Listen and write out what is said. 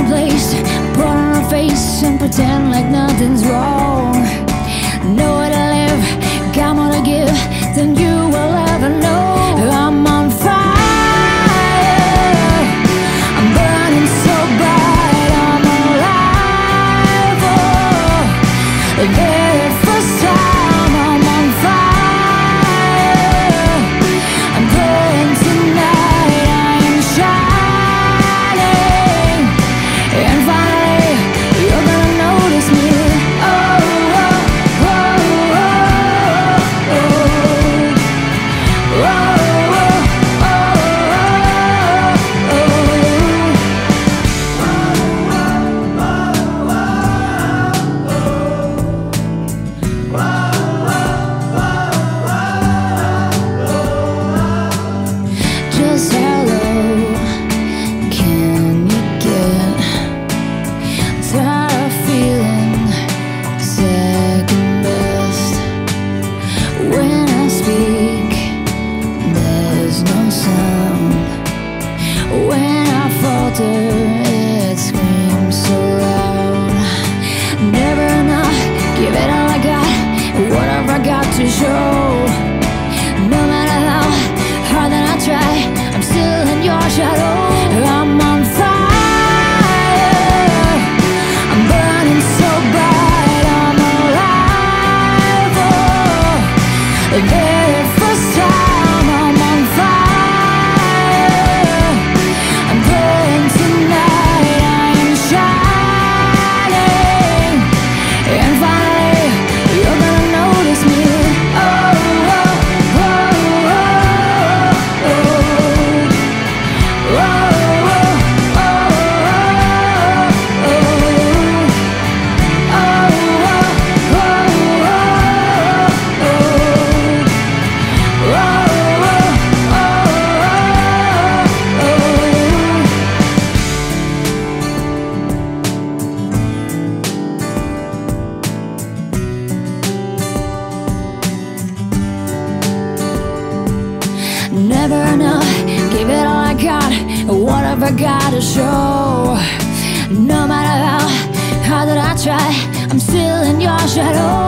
place, put on a face and pretend like nothing's wrong. Nowhere to live, got more to give than you will ever know. I'm on fire, I'm burning so bright, I'm alive. The very first time I'm on fire, I'm glowing tonight, I am shining. And finally, you're gonna notice me. Oh, oh, oh, oh, oh, oh, just how low can you get? Tired of feeling second best. When I speak, there's no sound. When I falter, it screams so loud. Never enough, give it all I got. What have I got to show? No matter how hard that I try, I'm still in your shadow. I'm on fire, I'm burning so bright, I'm alive. The very first time I'm on fire, I'm glowing tonight, I am shining. And finally, you're gonna notice me. Oh, oh, oh, oh, oh, oh, oh, never enough, give it all I got. What have I got to show? No matter how hard that I try, I'm still in your shadow.